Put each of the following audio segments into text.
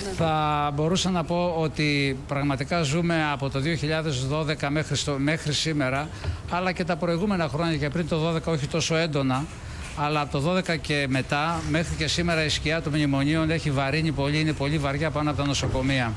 Θα μπορούσα να πω ότι πραγματικά ζούμε από το 2012 μέχρι σήμερα, αλλά και τα προηγούμενα χρόνια και πριν το 2012 όχι τόσο έντονα, αλλά από το 2012 και μετά, μέχρι και σήμερα η σκιά των μνημονίων έχει βαρύνει πολύ, είναι πολύ βαριά πάνω από τα νοσοκομεία.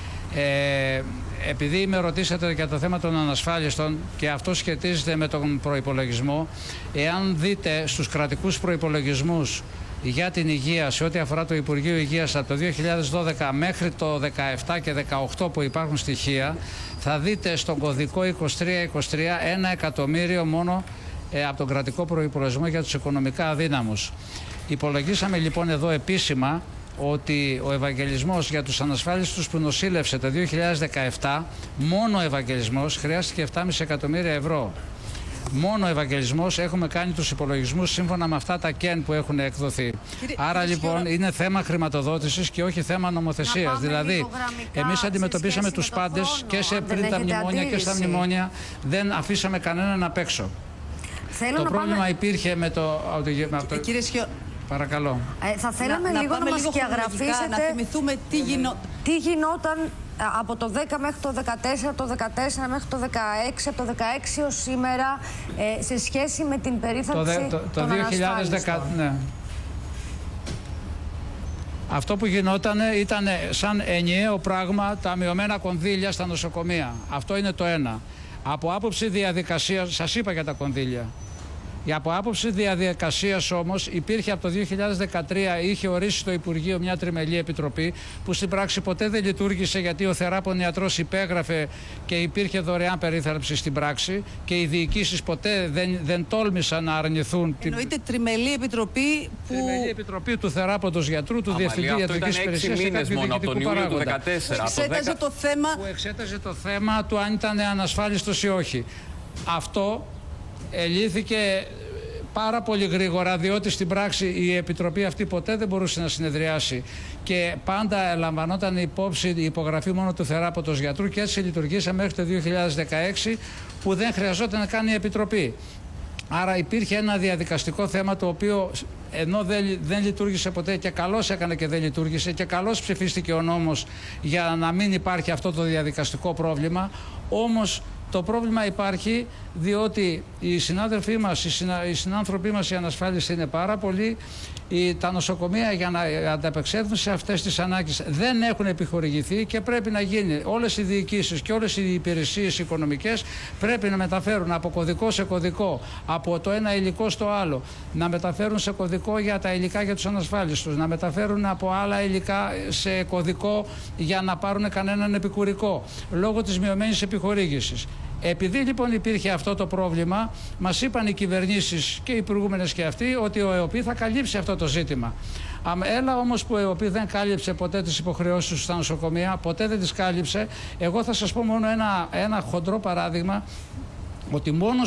Επειδή με ρωτήσατε για το θέμα των ανασφάλιστων και αυτό σχετίζεται με τον προϋπολογισμό, εάν δείτε στους κρατικούς προϋπολογισμούς για την υγεία σε ό,τι αφορά το Υπουργείο Υγείας από το 2012 μέχρι το 2017 και 2018 που υπάρχουν στοιχεία, θα δείτε στον κωδικό 23-23 1 εκατομμύριο μόνο από τον κρατικό προϋπολογισμό για τους οικονομικά αδύναμους. Υπολογίσαμε λοιπόν εδώ επίσημα ότι ο Ευαγγελισμός για τους ανασφάλιστους που νοσήλευσε το 2017, μόνο ο Ευαγγελισμός χρειάστηκε 7,5 εκατομμύρια ευρώ. Μόνο ο Ευαγγελισμός, έχουμε κάνει τους υπολογισμούς σύμφωνα με αυτά τα κεν που έχουν εκδοθεί. Άρα λοιπόν είναι θέμα χρηματοδότησης και όχι θέμα νομοθεσίας. Δηλαδή, εμείς αντιμετωπίσαμε τους πάντες και πριν τα μνημόνια και στα μνημόνια, δεν αφήσαμε κανέναν απ' έξω. Το πρόβλημα υπήρχε με το... Κύριε Σιώ... Παρακαλώ. Θα θέλαμε λίγο να μας διαγραφήσετε, να θυμηθούμε τι γινόταν από το 10 μέχρι το 14, το 14 μέχρι το 16, από το 16 ως σήμερα, σε σχέση με την περίθαλψη των ανασφάλιστων. Ναι. Αυτό που γινόταν ήταν σαν ενιαίο πράγμα τα μειωμένα κονδύλια στα νοσοκομεία. Αυτό είναι το ένα. Από άποψη διαδικασίας, σας είπα για τα κονδύλια. Από άποψη διαδικασίας όμως υπήρχε από το 2013, είχε ορίσει το Υπουργείο μια τριμελή επιτροπή που στην πράξη ποτέ δεν λειτουργήσε, γιατί ο θεράπων ιατρός υπέγραφε και υπήρχε δωρεάν περίθαλψη στην πράξη και οι διοικήσεις ποτέ δεν τόλμησαν να αρνηθούν. Εννοείται τριμελή επιτροπή που... Τριμελή επιτροπή του θεράποντος γιατρού, του Διευθυντή Ιατρικής Υπηρεσίας και κάποιου διοικητικού παράγοντα. Που εξέταζε το θέμα του αν ήταν ανασφάλιστος ή όχι. Αυτό ελήθηκε πάρα πολύ γρήγορα, διότι στην πράξη η Επιτροπή αυτή ποτέ δεν μπορούσε να συνεδριάσει και πάντα λαμβανόταν υπόψη η υπογραφή μόνο του θεράποντος γιατρού και έτσι λειτουργήσε μέχρι το 2016 που δεν χρειαζόταν να κάνει η Επιτροπή. Άρα υπήρχε ένα διαδικαστικό θέμα το οποίο ενώ δεν λειτουργήσε ποτέ και καλώς έκανε και δεν λειτουργήσε και καλώς ψηφίστηκε ο νόμος για να μην υπάρχει αυτό το διαδικαστικό πρόβλημα, όμως το πρόβλημα υπάρχει διότι οι συνάδελφοί μας, οι συνάνθρωποι μας οι ανασφάλιστοι είναι πάρα πολλοί. Τα νοσοκομεία για να ανταπεξέλθουν σε αυτές τις ανάγκες δεν έχουν επιχορηγηθεί και πρέπει να γίνει. Όλες οι διοικήσεις και όλες οι υπηρεσίες οικονομικές πρέπει να μεταφέρουν από κωδικό σε κωδικό, από το ένα υλικό στο άλλο, να μεταφέρουν σε κωδικό για τα υλικά για τους ανασφάλιστους, να μεταφέρουν από άλλα υλικά σε κωδικό για να πάρουν κανέναν επικουρικό, λόγω της μειωμένης επιχορήγησης. Επειδή λοιπόν υπήρχε αυτό το πρόβλημα, μας είπαν οι κυβερνήσεις και οι προηγούμενες και αυτοί ότι ο ΕΟΠΗ θα καλύψει αυτό το ζήτημα. Έλα όμως που ο ΕΟΠΗ δεν κάλυψε ποτέ τις υποχρεώσεις του στα νοσοκομεία, ποτέ δεν τις κάλυψε. Εγώ θα σας πω μόνο ένα χοντρό παράδειγμα, ότι μόνο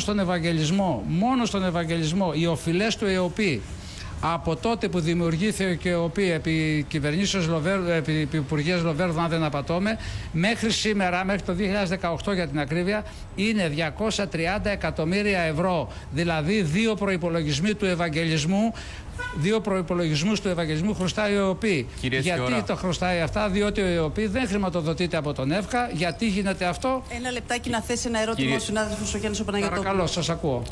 στον Ευαγγελισμό οι οφειλές του ΕΟΠΗ από τότε που δημιουργήθηκε και ο ΕΟΠΗ επί κυβερνήσεως Λοβέρδου, επί Υπουργείας Λοβέρδου, αν δεν απατώμε, μέχρι σήμερα, μέχρι το 2018 για την ακρίβεια, είναι 230 εκατομμύρια ευρώ. Δηλαδή δύο προϋπολογισμοί του Ευαγγελισμού. Δύο προϋπολογισμούς του Ευαγγελισμού χρωστάει ο ΕΟΠΗ. Γιατί το χρωστάει αυτά? Διότι ο ΕΟΠΗ δεν χρηματοδοτείται από τον ΕΦΚΑ. Γιατί γίνεται αυτό? Ένα λεπτάκι να θέσει ένα ερώτημα ο συνάδελφος ο Γιάννης ο Παναγιωτόπουλος. Παρακαλώ, σας ακούω.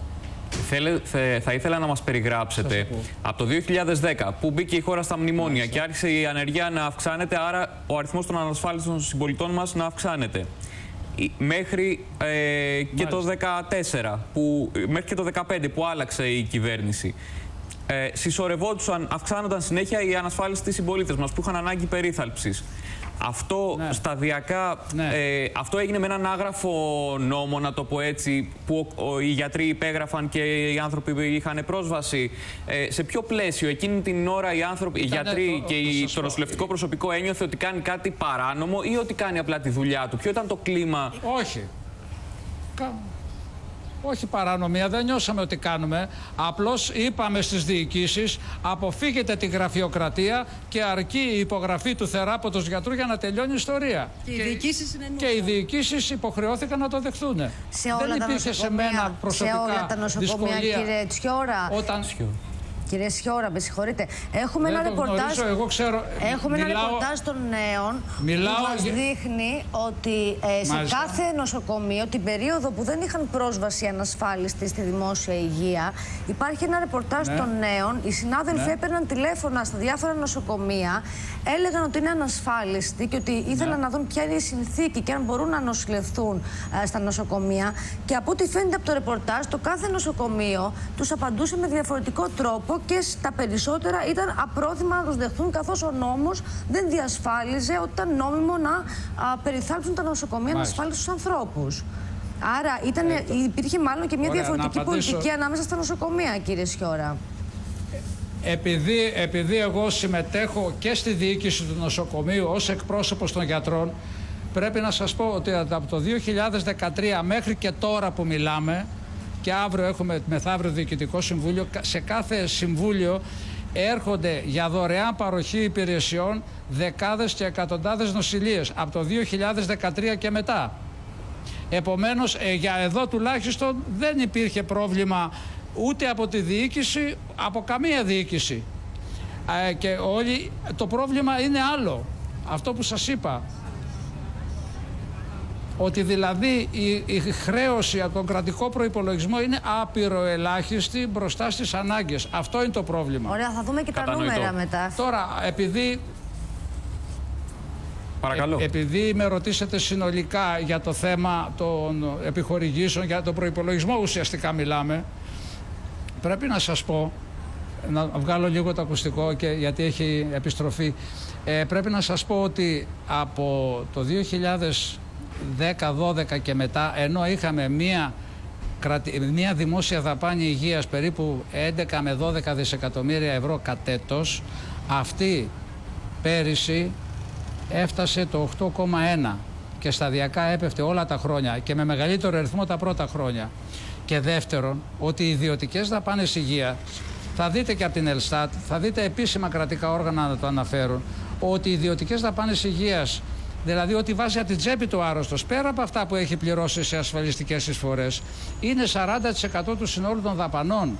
Θα ήθελα να μας περιγράψετε από το 2010 που μπήκε η χώρα στα μνημόνια και άρχισε η ανεργία να αυξάνεται, άρα ο αριθμός των ανασφάλιστων συμπολιτών μας να αυξάνεται. Μέχρι και το 2014, μέχρι και το 2015 που άλλαξε η κυβέρνηση. Συσσωρευόντουσαν, αυξάνονταν συνέχεια οι ανασφάλιστοι συμπολίτες μας που είχαν ανάγκη περίθαλψης. Αυτό σταδιακά, αυτό έγινε με έναν άγραφο νόμο, να το πω έτσι, που οι γιατροί υπέγραφαν και οι άνθρωποι είχαν πρόσβαση. Σε ποιο πλαίσιο εκείνη την ώρα οι γιατροί και το νοσηλευτικό προσωπικό ένιωθε ότι κάνει κάτι παράνομο ή ότι κάνει απλά τη δουλειά του? Ποιο ήταν το κλίμα? Όχι. Όχι παρανομία, δεν νιώσαμε ότι κάνουμε. Απλώς είπαμε στις διοικήσεις, αποφύγετε τη γραφειοκρατία και αρκεί η υπογραφή του θεράποντος γιατρού για να τελειώνει η ιστορία. Και οι διοικήσεις υποχρεώθηκαν να το δεχθούν. Δεν υπήρχε σε μένα προσωπικά δυσκολία. Κύριε Τσιώρα. Κύριε Σιώρα, με συγχωρείτε. Έχουμε ένα ρεπορτάζ. Εγώ ξέρω. Έχουμε ένα ρεπορτάζ των νέων που μας δείχνει ότι σε κάθε νοσοκομείο την περίοδο που δεν είχαν πρόσβαση ανασφάλιστοι στη δημόσια υγεία, υπάρχει ένα ρεπορτάζ των νέων. Οι συνάδελφοι έπαιρναν τηλέφωνα στα διάφορα νοσοκομεία, έλεγαν ότι είναι ανασφάλιστοι και ότι ήθελαν να δουν ποια είναι η συνθήκη και αν μπορούν να νοσηλευθούν στα νοσοκομεία. Και από ό,τι φαίνεται από το ρεπορτάζ, το κάθε νοσοκομείο τους απαντούσε με διαφορετικό τρόπο και στα περισσότερα ήταν απρόθυμα να τους δεχθούν, καθώς ο νόμος δεν διασφάλιζε ότι ήταν νόμιμο να περιθάλψουν τα νοσοκομεία να ασφάλισουν τους ανθρώπους. Άρα υπήρχε μάλλον και μια διαφορετική πολιτική ανάμεσα στα νοσοκομεία, κύριε Σιώρα. Επειδή εγώ συμμετέχω και στη διοίκηση του νοσοκομείου ως εκπρόσωπος των γιατρών, πρέπει να σας πω ότι από το 2013 μέχρι και τώρα που μιλάμε, και αύριο έχουμε μεθαύριο διοικητικό συμβούλιο, σε κάθε συμβούλιο έρχονται για δωρεάν παροχή υπηρεσιών δεκάδες και εκατοντάδες νοσηλείες από το 2013 και μετά. Επομένως, για εδώ τουλάχιστον δεν υπήρχε πρόβλημα ούτε από τη διοίκηση, από καμία διοίκηση. Και όλοι, το πρόβλημα είναι άλλο, αυτό που σας είπα. Ότι δηλαδή η χρέωση από τον κρατικό προϋπολογισμό είναι απειροελάχιστη μπροστά στις ανάγκες. Αυτό είναι το πρόβλημα. Ωραία, θα δούμε και τα νούμερα μετά. Τώρα, επειδή με ρωτήσετε συνολικά για το θέμα των επιχορηγήσεων, για τον προϋπολογισμό ουσιαστικά μιλάμε, πρέπει να σας πω, να βγάλω λίγο το ακουστικό γιατί έχει επιστροφή, πρέπει να σας πω ότι από το 2010-12 και μετά, ενώ είχαμε μια δημόσια δαπάνη υγείας περίπου 11 με 12 δισεκατομμύρια ευρώ κατ' έτος, αυτή πέρυσι έφτασε το 8,1 και σταδιακά έπεφτε όλα τα χρόνια και με μεγαλύτερο αριθμό τα πρώτα χρόνια. Και δεύτερον, ότι οι ιδιωτικές δαπάνες υγείας, θα δείτε και από την Ελστάτ, θα δείτε επίσημα κρατικά όργανα να το αναφέρουν, ότι οι ιδιωτικές δαπάνες υγείας, δηλαδή ότι βάζει από την τσέπη του άρρωστος, πέρα από αυτά που έχει πληρώσει σε ασφαλιστικές εισφορές, είναι 40% του συνόλου των δαπανών.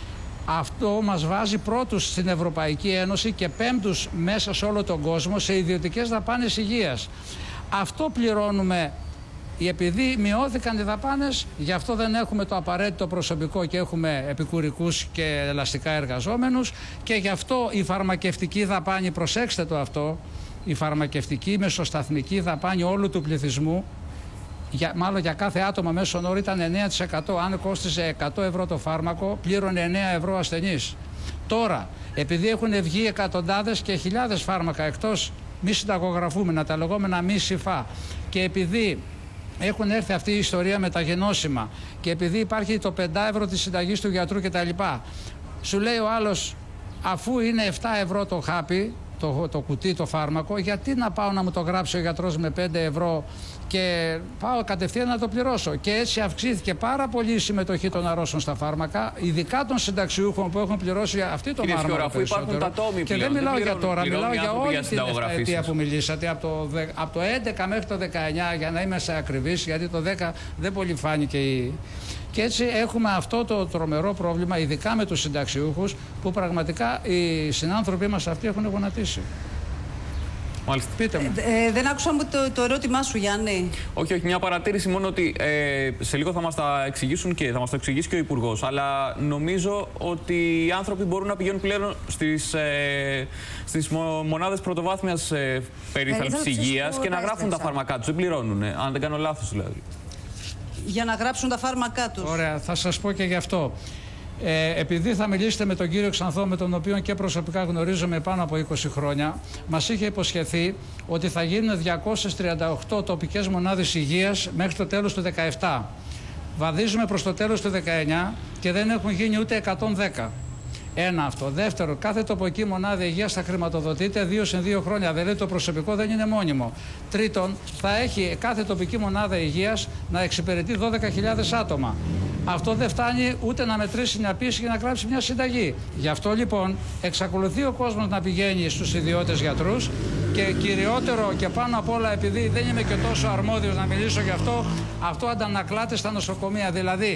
Αυτό μας βάζει πρώτους στην Ευρωπαϊκή Ένωση και πέμπτους μέσα σε όλο τον κόσμο σε ιδιωτικές δαπάνες υγείας. Αυτό πληρώνουμε. Επειδή μειώθηκαν οι δαπάνες, γι' αυτό δεν έχουμε το απαραίτητο προσωπικό και έχουμε επικουρικούς και ελαστικά εργαζόμενους, και γι' αυτό η φαρμακευτική δαπάνη, προσέξτε το αυτό, η φαρμακευτική μεσοσταθμική δαπάνη όλου του πληθυσμού, μάλλον για κάθε άτομο μέσον όρο ήταν 9%. Αν κόστιζε 100 ευρώ το φάρμακο, πλήρωνε 9 ευρώ ασθενής. Τώρα, επειδή έχουν βγει εκατοντάδες και χιλιάδες φάρμακα εκτός μη συνταγογραφούμενα, τα λεγόμενα μη ΣΥΦΑ, και επειδή έχουν έρθει αυτή η ιστορία με τα γενώσιμα και επειδή υπάρχει το 5 ευρώ της συνταγής του γιατρού κτλ., σου λέει ο άλλος, αφού είναι 7 ευρώ το χάπι, το κουτί, το φάρμακο, γιατί να πάω να μου το γράψει ο γιατρός με 5 ευρώ και πάω κατευθείαν να το πληρώσω. Και έτσι αυξήθηκε πάρα πολύ η συμμετοχή των αρρώστων στα φάρμακα, ειδικά των συνταξιούχων που έχουν πληρώσει αυτή το φάρμακο περισσότερο. Και δεν μιλάω για τώρα, μιλάω για όλη την αιτία που μιλήσατε, από το 11 μέχρι το 19, για να είμαι σε ακριβής, γιατί το 10 δεν πολύ φάνηκε Και έτσι έχουμε αυτό το τρομερό πρόβλημα, ειδικά με τους συνταξιούχους, που πραγματικά οι συνάνθρωποι μας αυτοί έχουν γονατίσει. Μάλιστα. Πείτε μου. Δεν άκουσα το ερώτημά σου, Γιάννη. Όχι, μια παρατήρηση μόνο, ότι σε λίγο θα μας τα εξηγήσουν και θα μας το εξηγήσει και ο Υπουργός. Αλλά νομίζω ότι οι άνθρωποι μπορούν να πηγαίνουν πλέον στις μονάδες πρωτοβάθμιας περίθαλψης υγείας και να γράφουν τα φάρμακά τους. Δεν πληρώνουν, αν δεν κάνω λάθος δηλαδή. Για να γράψουν τα φάρμακά τους. Ωραία, θα σας πω και γι' αυτό. Επειδή θα μιλήσετε με τον κύριο Ξανθό, με τον οποίο και προσωπικά γνωρίζομαι πάνω από 20 χρόνια, μας είχε υποσχεθεί ότι θα γίνουν 238 τοπικές μονάδες υγείας μέχρι το τέλος του 2017. Βαδίζουμε προς το τέλος του 2019 και δεν έχουν γίνει ούτε 110. Ένα αυτό. Δεύτερο, κάθε τοπική μονάδα υγείας θα χρηματοδοτείται 2 σε 2 χρόνια. Δηλαδή το προσωπικό δεν είναι μόνιμο. Τρίτον, θα έχει κάθε τοπική μονάδα υγείας να εξυπηρετεί 12.000 άτομα. Αυτό δεν φτάνει ούτε να μετρήσει μια πίεση και να γράψει μια συνταγή. Γι' αυτό λοιπόν εξακολουθεί ο κόσμος να πηγαίνει στους ιδιώτες γιατρούς και κυριότερο και πάνω απ' όλα, επειδή δεν είμαι και τόσο αρμόδιος να μιλήσω γι' αυτό, αυτό αντανακλάται στα νοσοκομεία. Δηλαδή,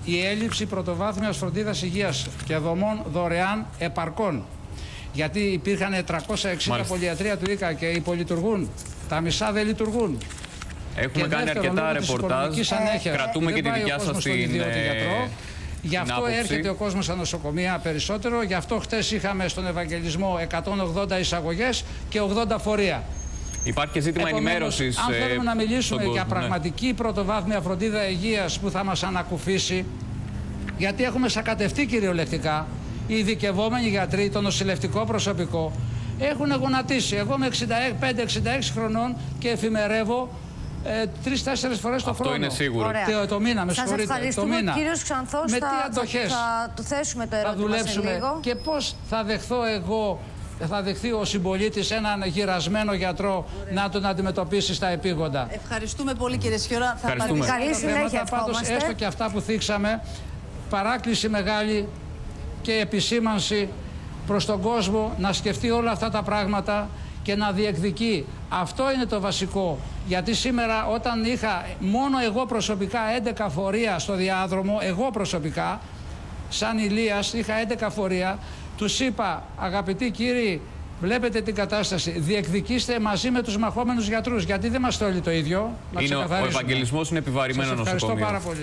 η έλλειψη πρωτοβάθμιας φροντίδας υγείας και δομών δωρεάν επαρκών. Γιατί υπήρχαν 360 πολυιατρία του ΙΚΑ και υπολειτουργούν. Τα μισά δεν λειτουργούν. Έχουμε κάνει αρκετά ρεπορτάζ. Κρατούμε και τη δικιά σας την Γι' αυτό έρχεται ο κόσμος στα νοσοκομεία περισσότερο. Γι' αυτό χτες είχαμε στον Ευαγγελισμό 180 εισαγωγές και 80 φορεία. Υπάρχει και ζήτημα ενημέρωσης. Αν θέλουμε να μιλήσουμε για πραγματική πρωτοβάθμια φροντίδα υγείας που θα μας ανακουφίσει, γιατί έχουμε σακατευτεί κυριολεκτικά, οι ειδικευόμενοι γιατροί, το νοσηλευτικό προσωπικό, έχουν γονατίσει. Εγώ είμαι 65-66 χρονών και εφημερεύω 3-4 φορές το χρόνο. Αυτό είναι σίγουρο. Το μήνα, με συγχωρείτε. Σας ευχαριστούμε. Ο κύριος Ξανθός, θα του θέσουμε το ερώτημα σε λίγο. Και πώς θα δεχθώ εγώ, θα δεχθεί ο συμπολίτης έναν γυρασμένο γιατρό να τον αντιμετωπίσει στα επίγοντα. Ευχαριστούμε πολύ, κύριε Σιώρα. Καλή συνέχεια. Πάντως, έστω και αυτά που θίξαμε, παράκληση μεγάλη και επισήμανση προς τον κόσμο να σκεφτεί όλα αυτά τα πράγματα και να διεκδικεί. Αυτό είναι το βασικό. Γιατί σήμερα, όταν είχα μόνο εγώ προσωπικά 11 φορεία στο διάδρομο, εγώ προσωπικά, σαν Ηλίας, είχα 11 φορεία, τους είπα, αγαπητοί κύριοι, βλέπετε την κατάσταση, διεκδικήστε μαζί με τους μαχόμενους γιατρούς. Γιατί δεν είμαστε όλοι το ίδιο. Ο Ευαγγελισμός είναι επιβαρημένο νοσοκομείο. Ευχαριστώ πάρα πολύ.